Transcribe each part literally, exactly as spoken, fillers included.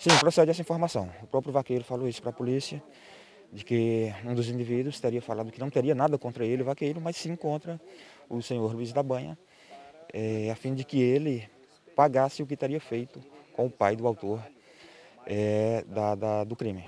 Sim, procede essa informação. O próprio vaqueiro falou isso para a polícia, de que um dos indivíduos teria falado que não teria nada contra ele, o vaqueiro, mas sim contra o senhor Luiz da Banha, é, a fim de que ele pagasse o que teria feito com o pai do autor é, da, da, do crime.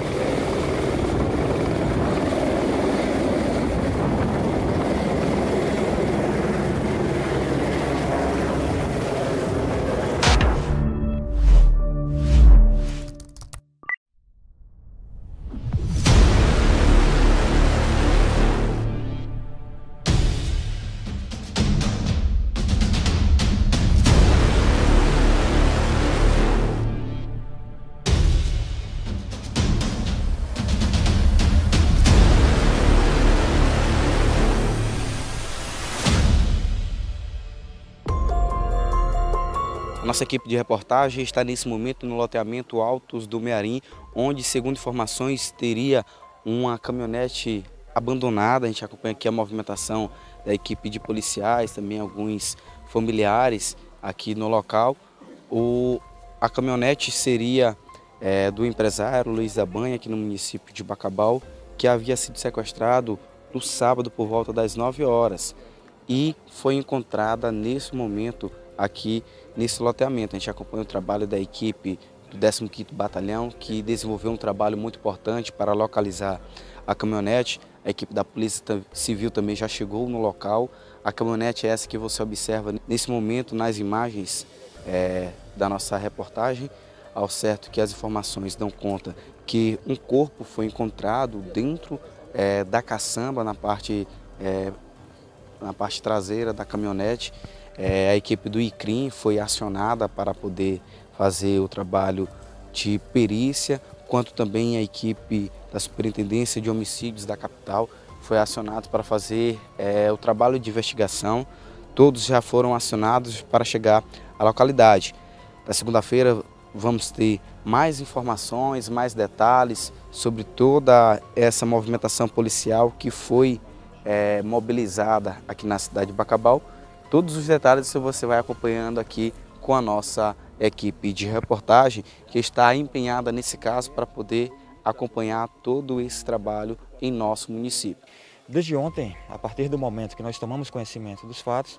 Nossa equipe de reportagem está nesse momento no loteamento Altos do Mearim, onde, segundo informações, teria uma caminhonete abandonada. A gente acompanha aqui a movimentação da equipe de policiais, também alguns familiares aqui no local. O, a caminhonete seria é, do empresário Luiz da Banha, aqui no município de Bacabal, que havia sido sequestrado no sábado por volta das nove horas e foi encontrada nesse momento aqui nesse loteamento. A gente acompanha o trabalho da equipe do décimo quinto Batalhão, que desenvolveu um trabalho muito importante para localizar a caminhonete. A equipe da Polícia Civil também já chegou no local. A caminhonete é essa que você observa nesse momento nas imagens é, da nossa reportagem. Ao certo que as informações dão conta que um corpo foi encontrado dentro é, da caçamba, na parte, é, na parte traseira da caminhonete. É, a equipe do ICRIM foi acionada para poder fazer o trabalho de perícia, quanto também a equipe da Superintendência de Homicídios da capital foi acionada para fazer é, o trabalho de investigação. Todos já foram acionados para chegar à localidade. Na segunda-feira vamos ter mais informações, mais detalhes sobre toda essa movimentação policial que foi é, mobilizada aqui na cidade de Bacabal. Todos os detalhes você vai acompanhando aqui com a nossa equipe de reportagem, que está empenhada nesse caso para poder acompanhar todo esse trabalho em nosso município. Desde ontem, a partir do momento que nós tomamos conhecimento dos fatos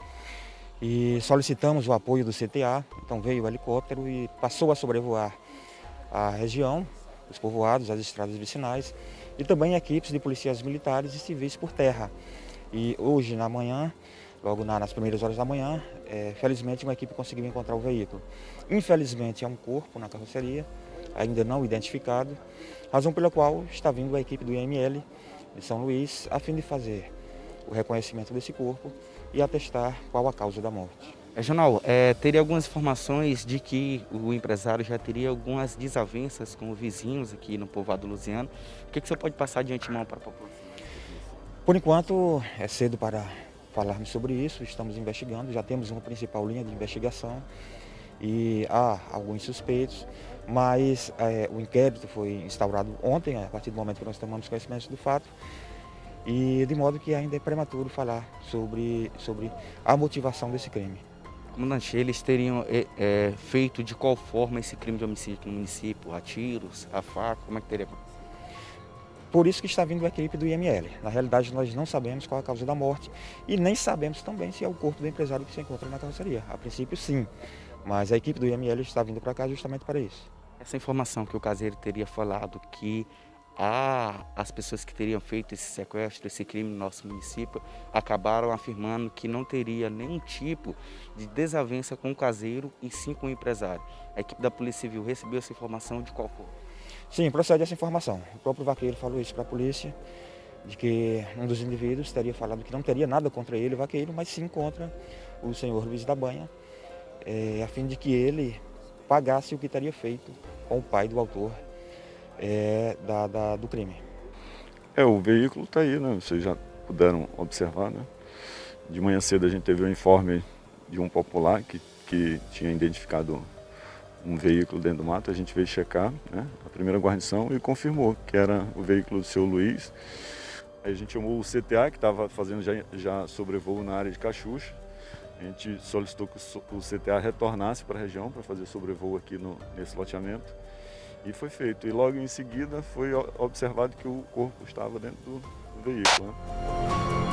e solicitamos o apoio do C T A, então veio o helicóptero e passou a sobrevoar a região, os povoados, as estradas vicinais e também equipes de policiais militares e civis por terra. E hoje, na manhã, logo nas primeiras horas da manhã, é, felizmente uma equipe conseguiu encontrar o veículo. Infelizmente é um corpo na carroceria, ainda não identificado, razão pela qual está vindo a equipe do I M L de São Luís, a fim de fazer o reconhecimento desse corpo e atestar qual a causa da morte. Regional, é, teria algumas informações de que o empresário já teria algumas desavenças com vizinhos aqui no povoado luziano. O que, que você pode passar de antemão para a população? Por enquanto é cedo para falarmos sobre isso, estamos investigando, já temos uma principal linha de investigação e há alguns suspeitos, mas é, o inquérito foi instaurado ontem, a partir do momento que nós tomamos conhecimento do fato, e de modo que ainda é prematuro falar sobre, sobre a motivação desse crime. Comandante, eles teriam é, é, feito de qual forma esse crime de homicídio no município? A tiros, a faca, como é que teria acontecido? Por isso que está vindo a equipe do I M L. Na realidade, nós não sabemos qual a causa da morte e nem sabemos também se é o corpo do empresário que se encontra na carroceria. A princípio, sim, mas a equipe do I M L está vindo para cá justamente para isso. Essa informação que o caseiro teria falado que ah, as pessoas que teriam feito esse sequestro, esse crime no nosso município, acabaram afirmando que não teria nenhum tipo de desavença com o caseiro e sim com o empresário. A equipe da Polícia Civil recebeu essa informação de qual forma? Sim, procede essa informação. O próprio vaqueiro falou isso para a polícia, de que um dos indivíduos teria falado que não teria nada contra ele, o vaqueiro, mas sim contra o senhor Luiz da Banha, é, a fim de que ele pagasse o que teria feito com o pai do autor é, da, da, do crime. É, o veículo está aí, né? Vocês já puderam observar, né? De manhã cedo a gente teve um informe de um popular que, que tinha identificado um veículo dentro do mato. A gente veio checar, né, a primeira guarnição e confirmou que era o veículo do seu Luiz. Aí a gente chamou o C T A, que estava fazendo já, já sobrevoo na área de Cachucha, A gente solicitou que o C T A retornasse para a região para fazer sobrevoo aqui no, nesse loteamento e foi feito. E logo em seguida foi observado que o corpo estava dentro do, do veículo, né?